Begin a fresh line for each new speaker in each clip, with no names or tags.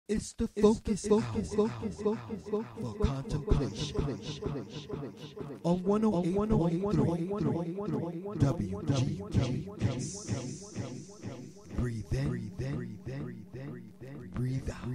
It's the focus hour for contemplation on 108.3 WGKS. Breathe in, breathe out.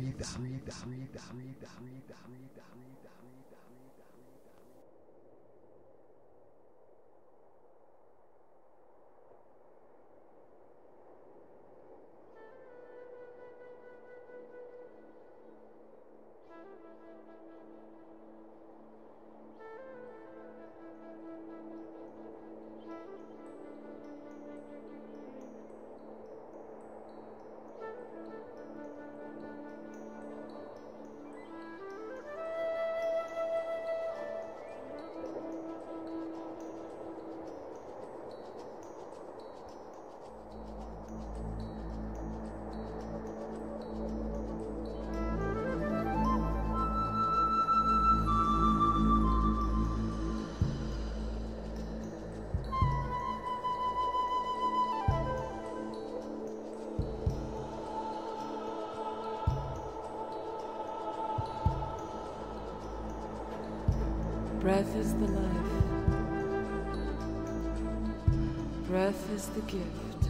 Breath is the life. Breath is the gift.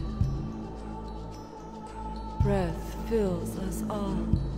Breath fills us all.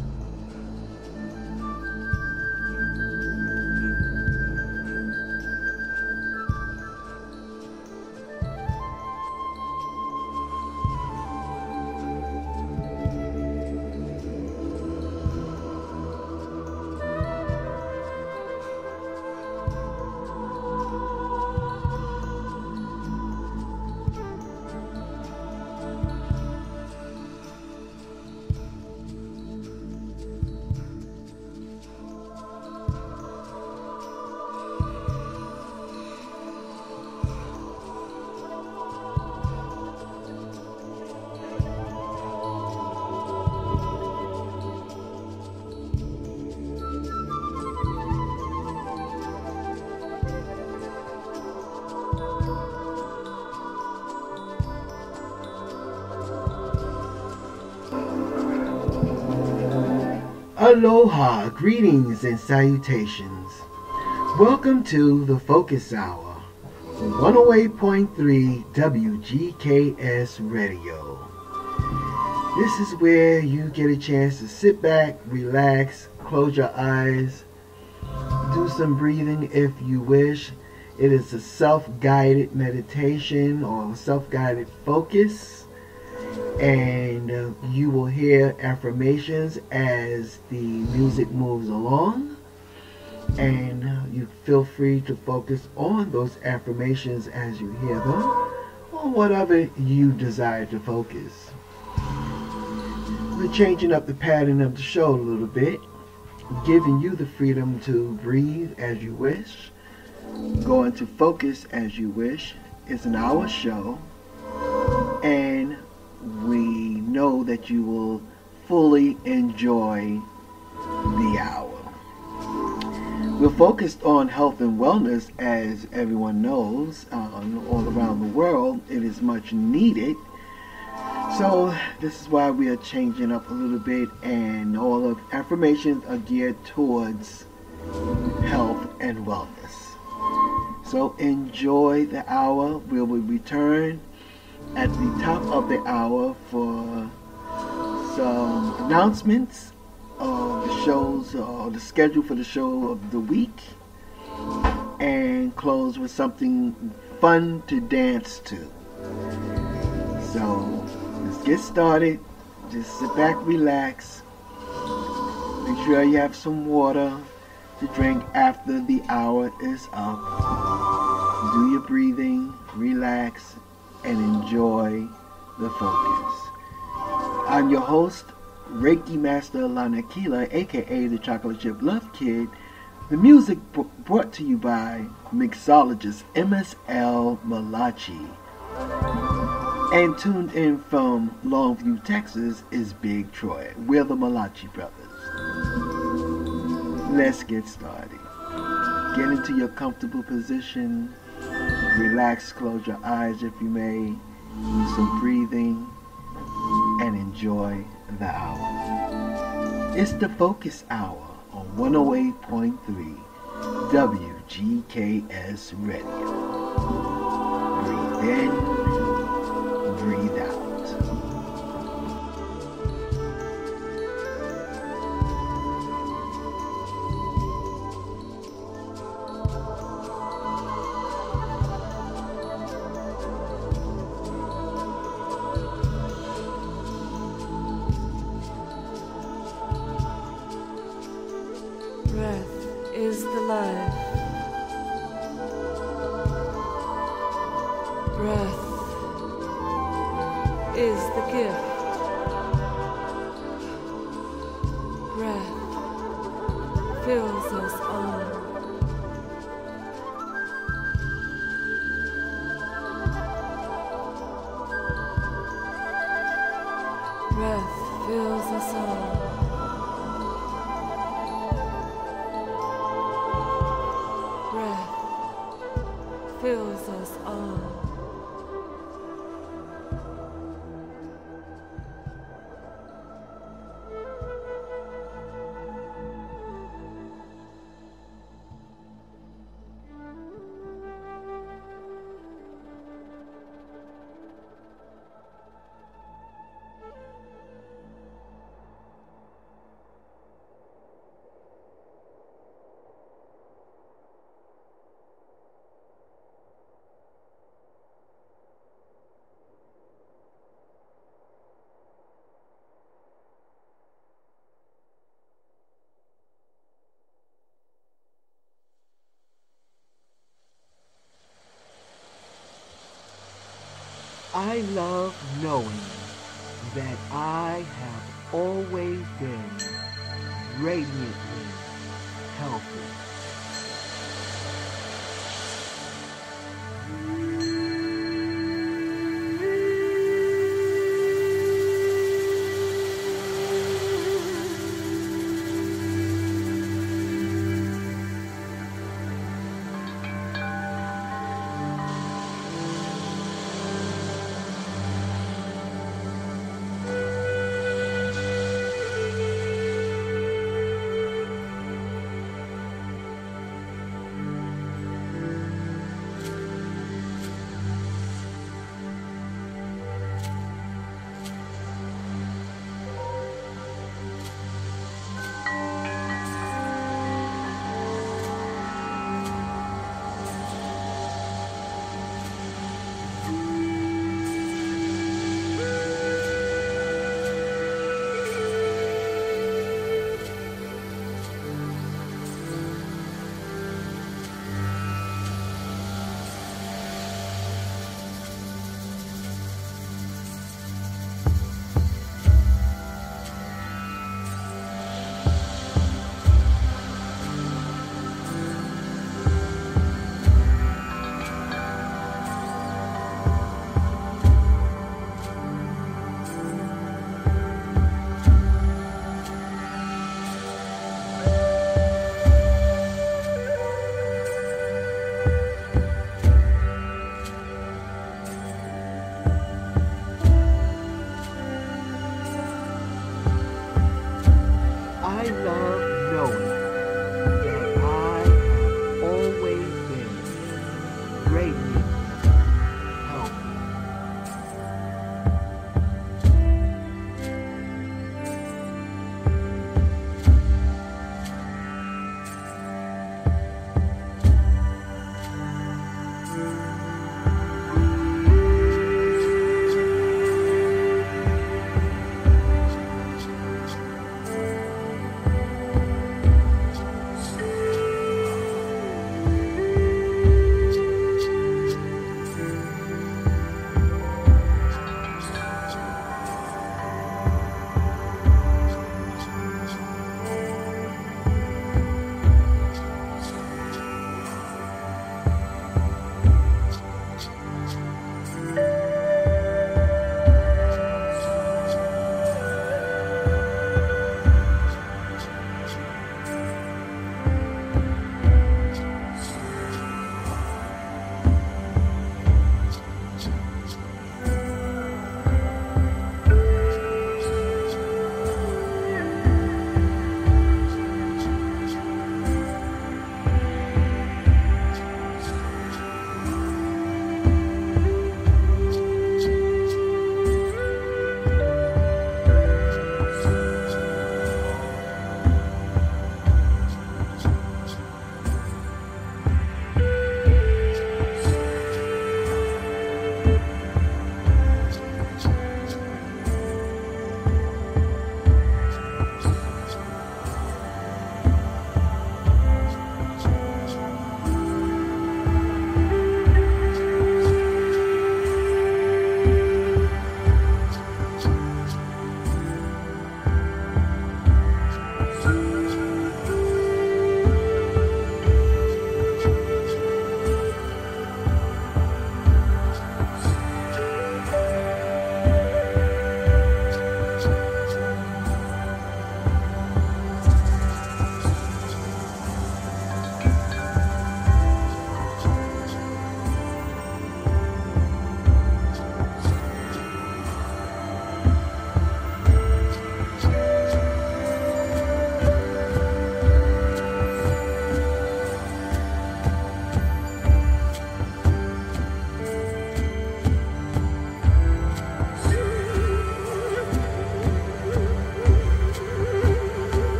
Aloha, greetings and salutations. Welcome to the Focus Hour, 108.3 WGKS Radio. This is where you get a chance to sit back, relax, close your eyes, do some breathing if you wish. It is a self-guided meditation or self-guided focus. And you will hear affirmations as the music moves along, and you feel free to focus on those affirmations as you hear them, or whatever you desire to focus. We're changing up the pattern of the show a little bit, giving you the freedom to breathe as you wish, go into focus as you wish. It's an hour show, and we know that you will fully enjoy the hour. We're focused on health and wellness, as everyone knows, all around the world. It is much needed. So this is why we are changing up a little bit, and all of affirmations are geared towards health and wellness. So enjoy the hour. We will return at the top of the hour for some announcements of the shows, or the schedule for the show of the week, and close with something fun to dance to. So let's get started. Just sit back, relax. Make sure you have some water to drink after the hour is up. Do your breathing, relax, and enjoy the focus. I'm your host, Reiki Master Lanakila, aka the Chocolate Chip Love Kid. The music brought to you by mixologist MSL Malachi. And tuned in from Longview, Texas is Big Troy. We're the Malachi brothers. Let's get started. Get into your comfortable position. Relax, close your eyes if you may, do some breathing, and enjoy the hour. It's the Focus Hour on 108.3 WGKS Radio. Breathe in, breathe out.
Breath is the life. Breath is the gift. Breath fills us all. Breath fills us all. Breath fills us all.
I love knowing that I have always been radiantly healthy. I love knowing that I have always been radiantly healthy.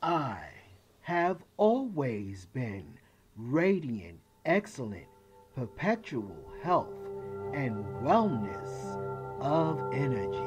I have always been radiant, excellent, perpetual health and wellness of energy.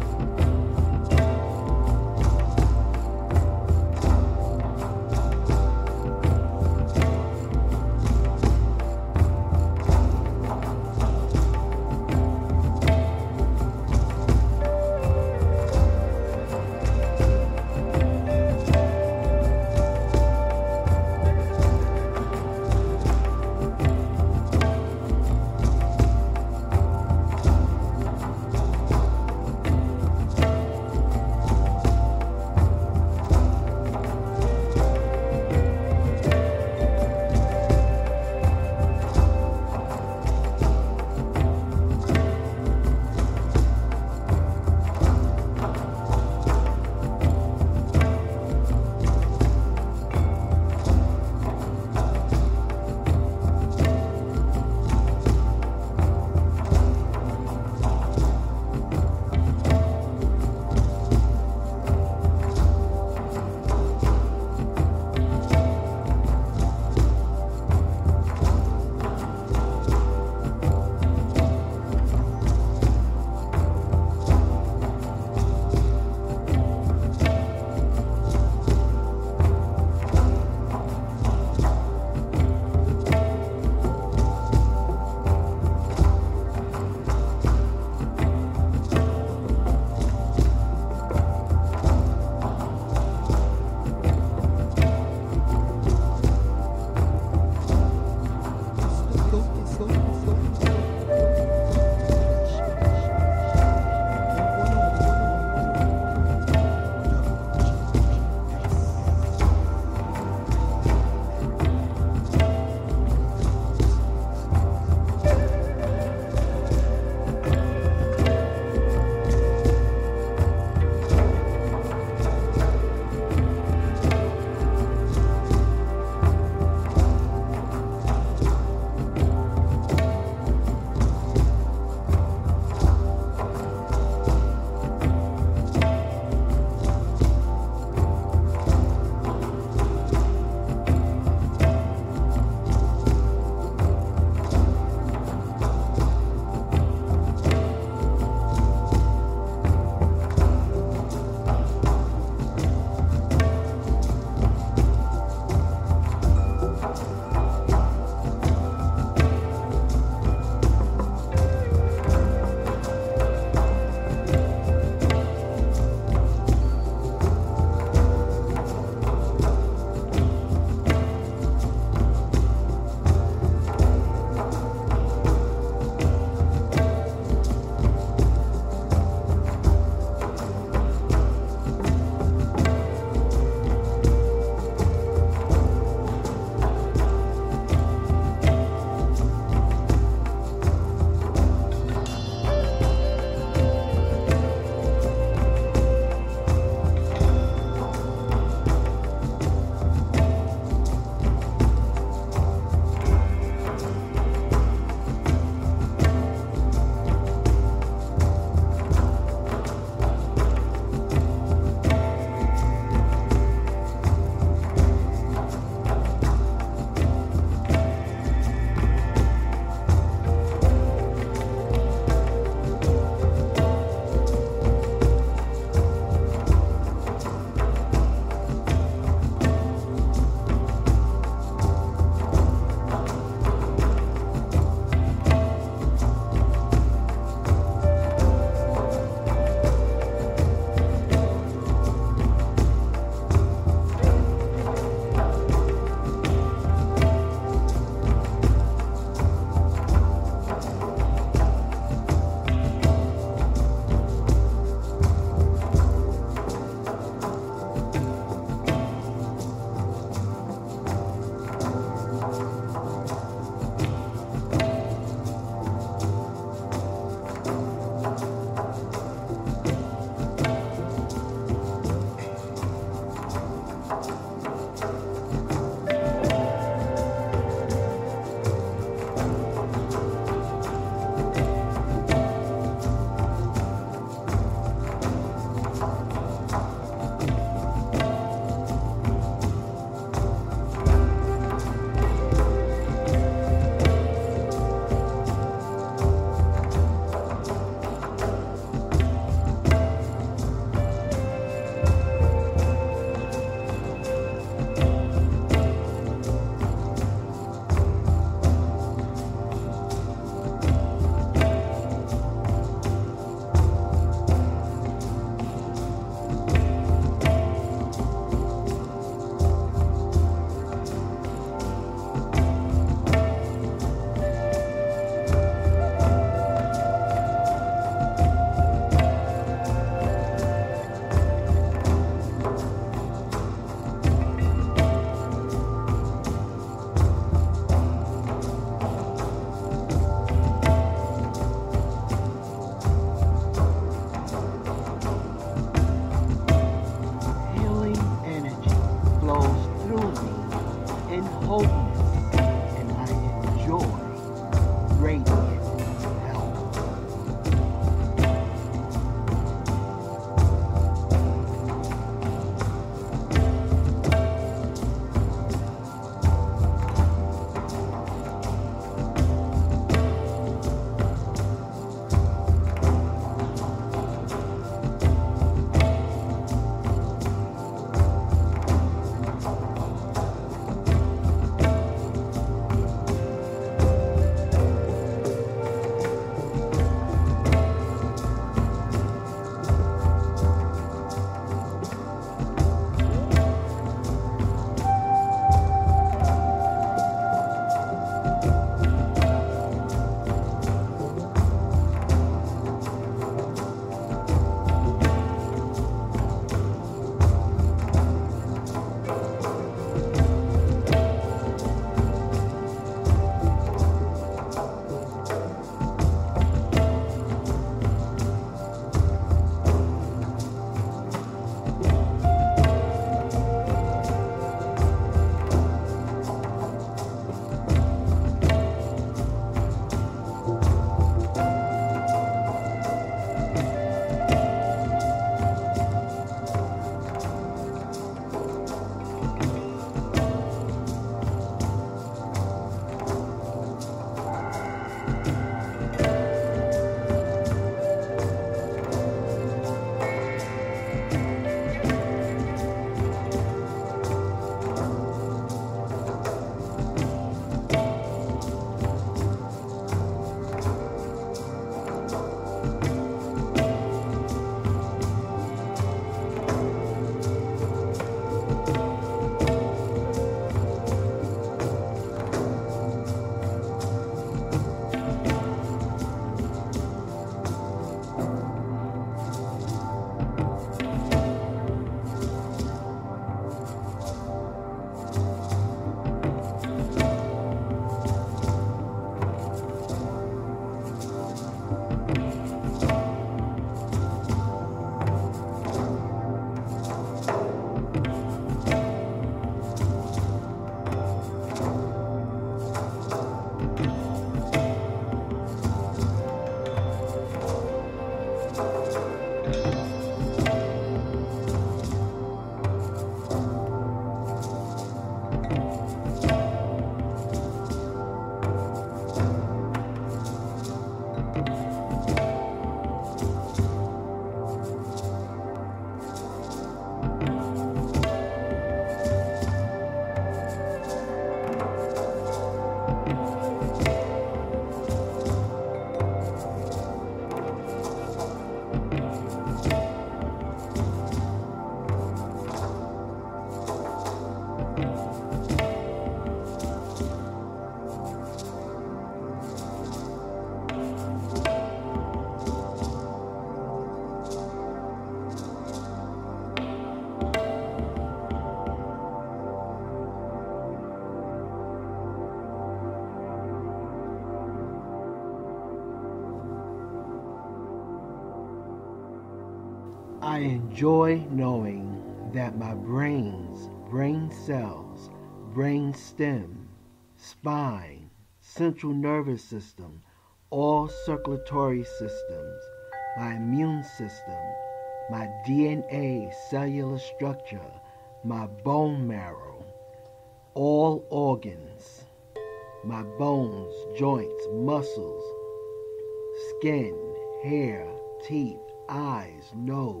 I enjoy knowing that my brain cells, brain stem, spine, central nervous system, all circulatory systems, my immune system, my DNA cellular structure, my bone marrow, all organs, my bones, joints, muscles, skin, hair, teeth, eyes, nose,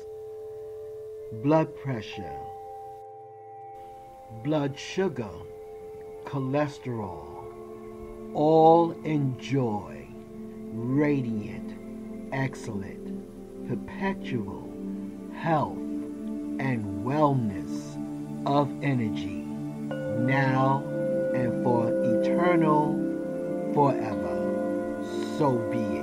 blood pressure, blood sugar, cholesterol, all enjoy radiant, excellent, perpetual health and wellness of energy now and for eternal forever. So be it.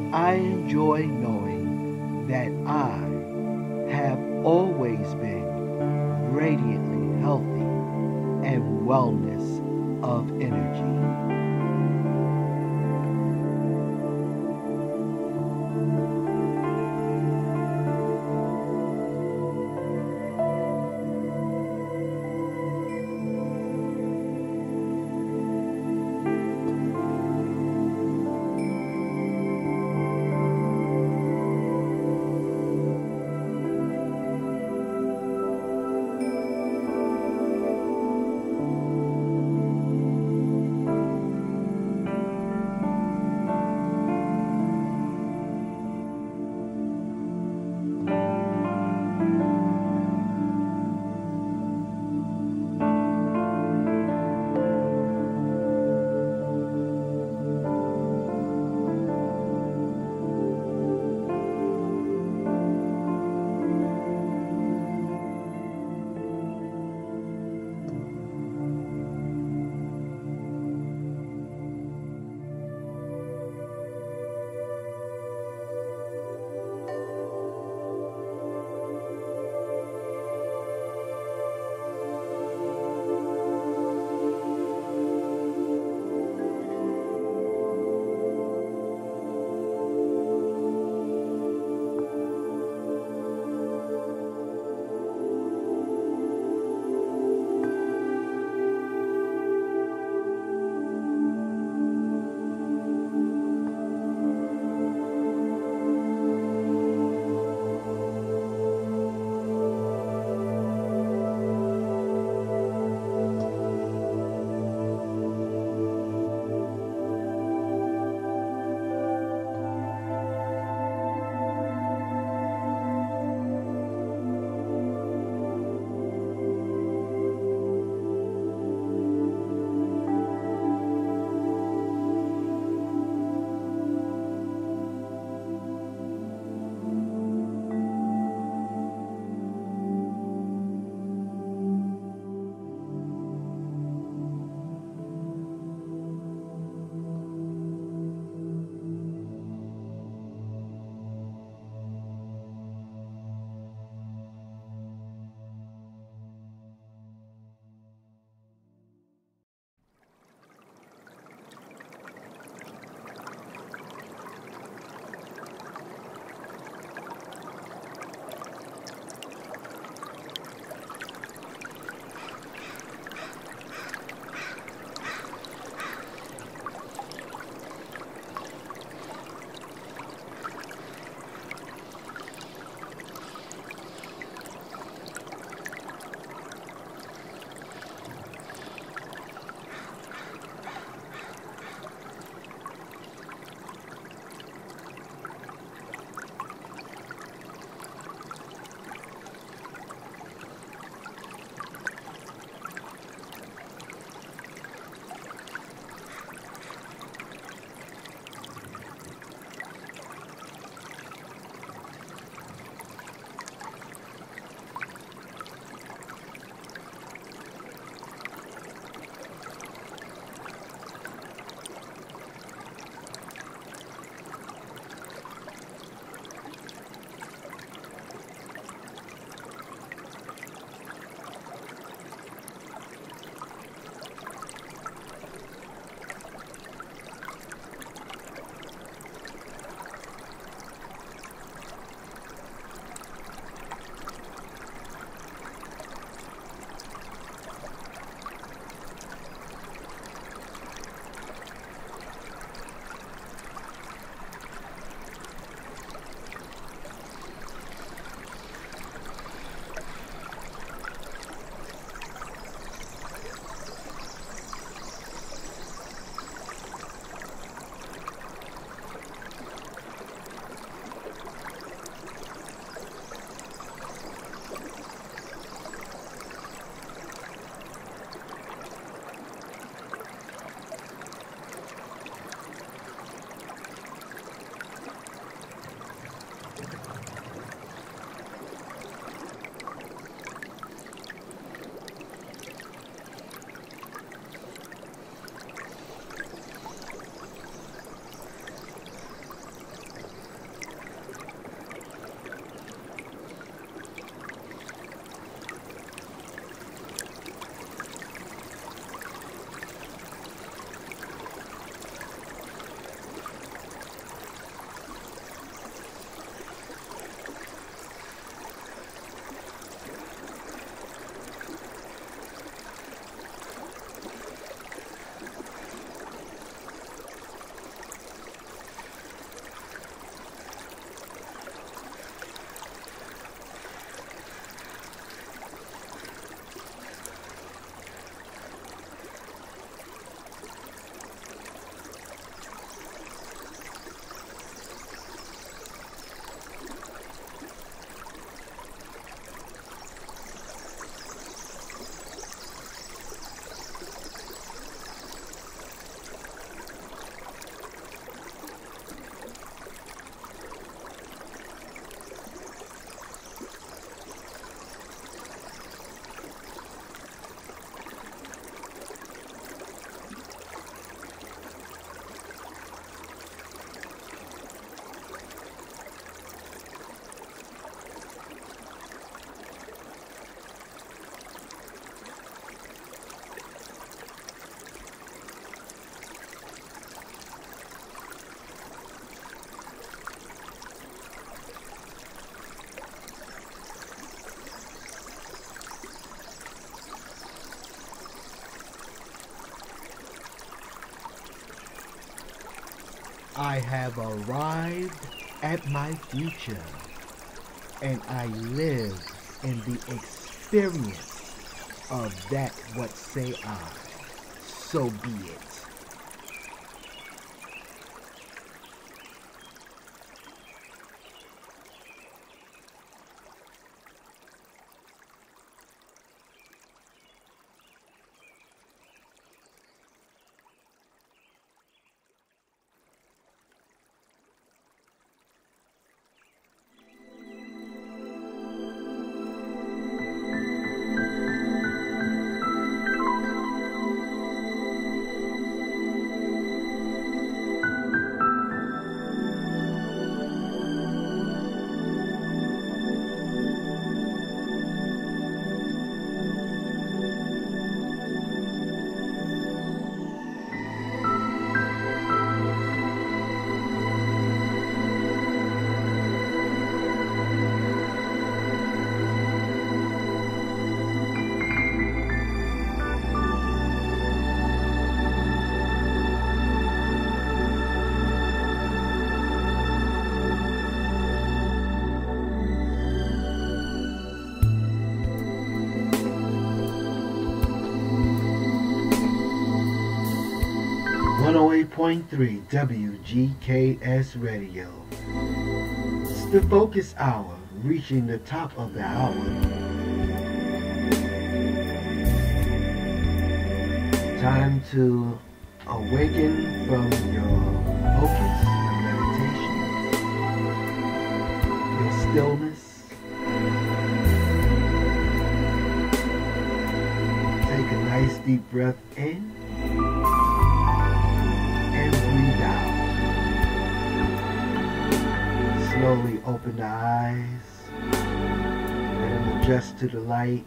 I enjoy knowing that I have always been radiantly healthy and wellness of energy. I have arrived at my future, and I live in the experience of that what say I. So be it. .3 WGKS Radio. It's the Focus Hour, reaching the top of the hour. Time to awaken from your focus, your meditation, your stillness. Take a nice deep breath in. Slowly open the eyes, let them adjust to the light.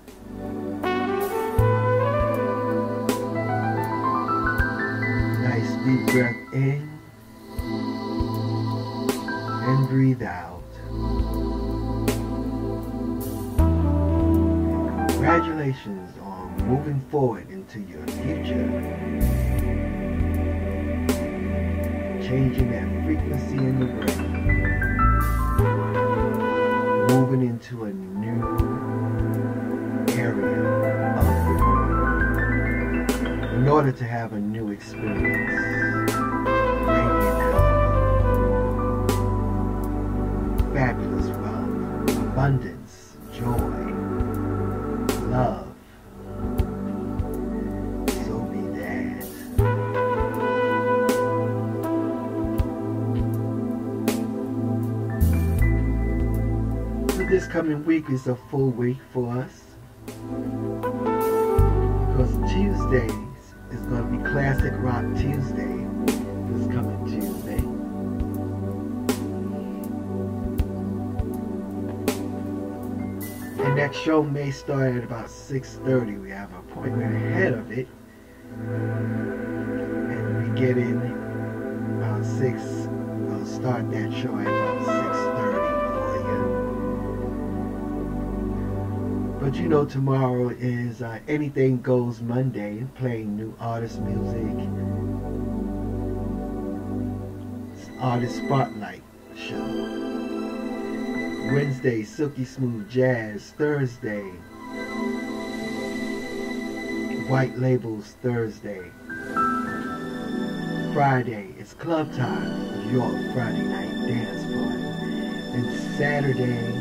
Nice deep breath in and breathe out. And congratulations on moving forward into your future. Changing that frequency in the brain. Moving into a new area of your brain in order to have a new experience. Radiant health, fabulous wealth, abundance, joy, love. So be that. This coming week is a full week for us because Tuesdays is going to be Classic Rock Tuesday this coming Tuesday. And that show may start at about 6:30. We have an appointment ahead of it, and we get in about 6. We'll start that show at about 6:30 for you. But you know, tomorrow is Anything Goes Monday, playing new artist music. It's Artist Spotlight show. Wednesday, Silky Smooth Jazz. Thursday, White Labels Thursday. Friday, it's Club Time, New York Friday Night Dance Party. And Saturday,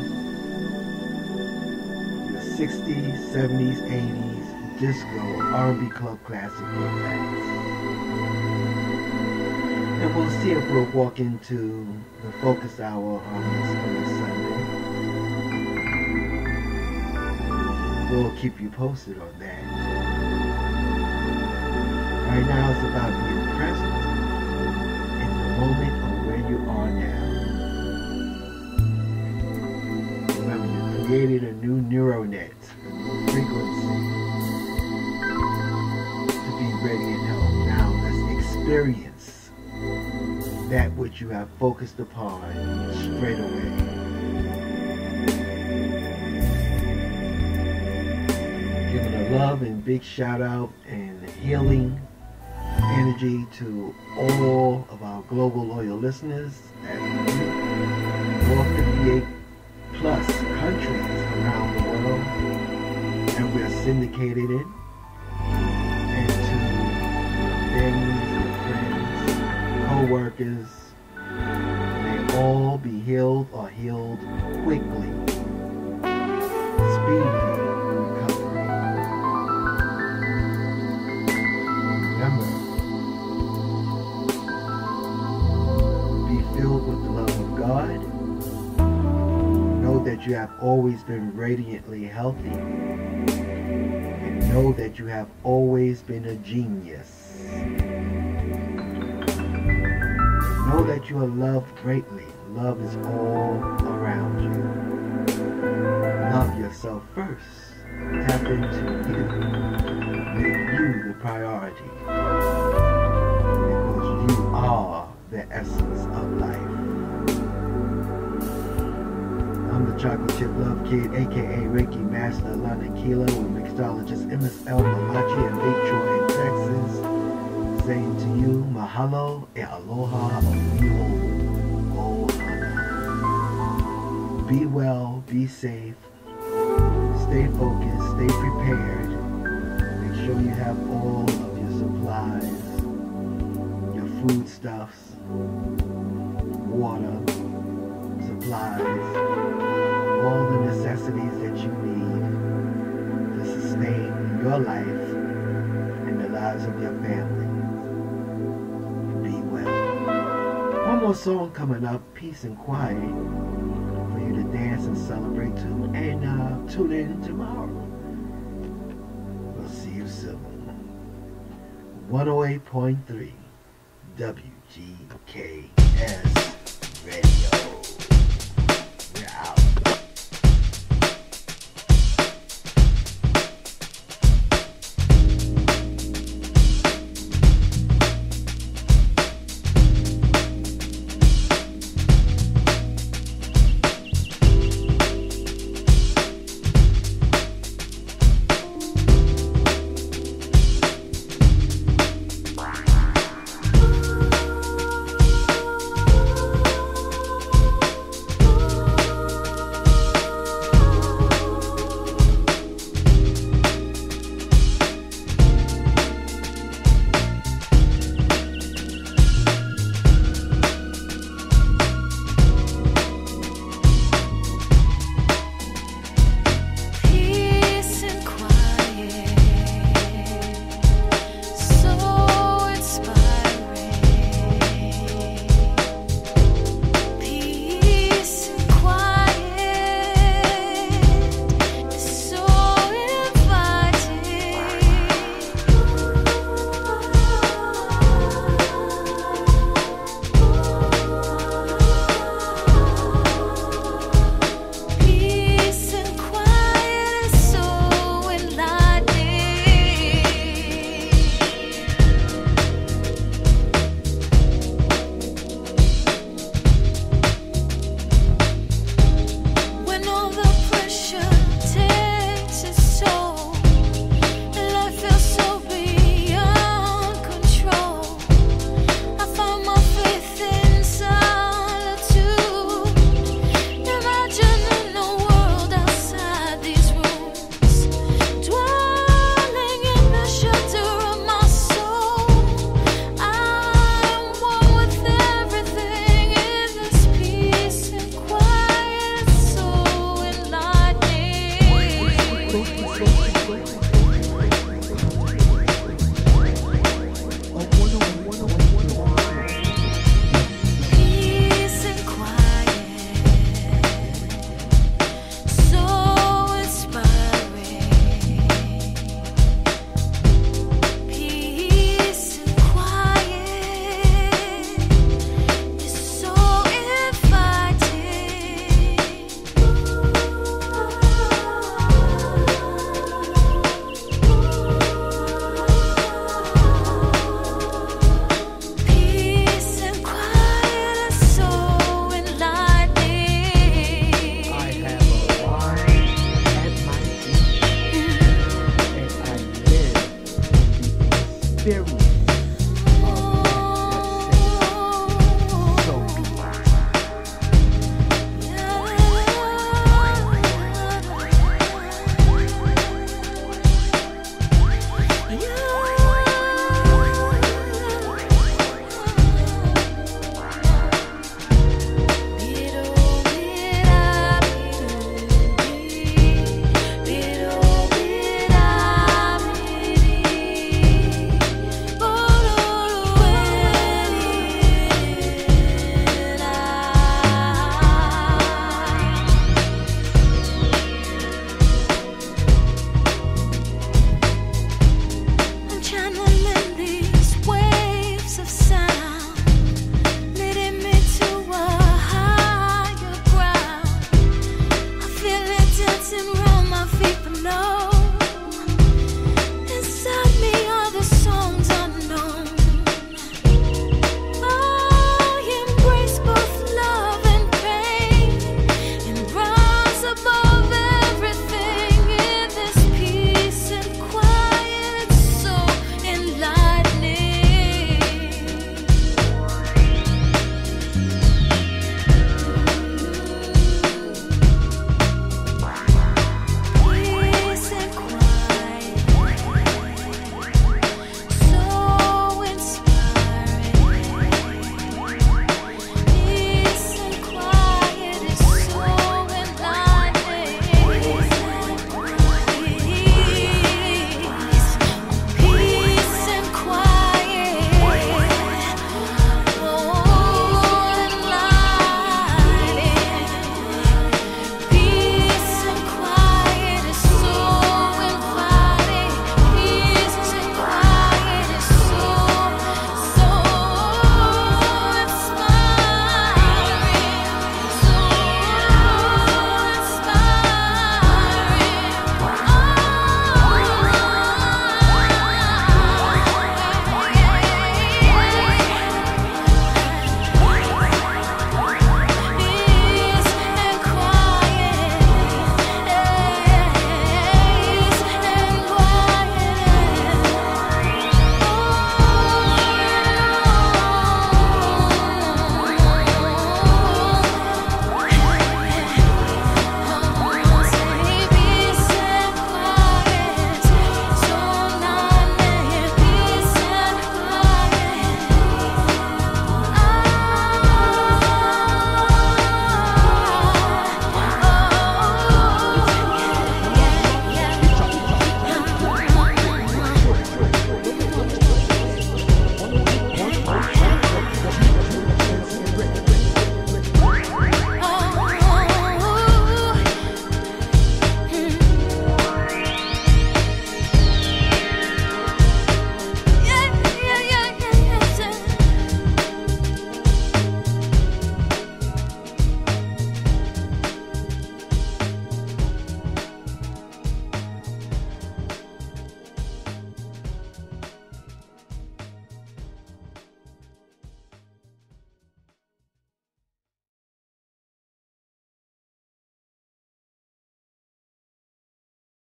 60s, 70s, 80s, disco, R&B club classic nights. And we'll see if we'll walk into the Focus Hour on this Sunday. We'll keep you posted on that. Right now it's about being present in the moment of where you are now. Remember, you created a new neural net, a new frequency to be ready and health. Now let's experience that which you have focused upon straight away. Giving a love and big shout out and healing
energy to all of our global loyal listeners at more 58 plus countries around the world, and we're syndicated in. And to your families, your friends, co-workers, may all be healed or healed quickly, speedy recovery. Remember, be filled with the love of God. Know that you have always been radiantly healthy. And know that you have always been a genius. Know that you are loved greatly. Love is all around you. Love yourself first. Tap into you. Make you the priority. Because you are the essence of life. I'm the Chocolate Chip Love Kid, aka Reiki Master London Kilo, with mixologist MSL Malachi and Big Troy in Texas. Saying to you, mahalo e aloha o iho ohana. Be well, be safe, stay focused, stay prepared. Make sure you have all of your supplies, your foodstuffs, water, supplies, all the necessities that you need to sustain your life and the lives of your family. Be well. One more song coming up, Peace and Quiet, for you to dance and celebrate to, and tune in tomorrow. We'll see you soon. 108.3 WGKS Radio.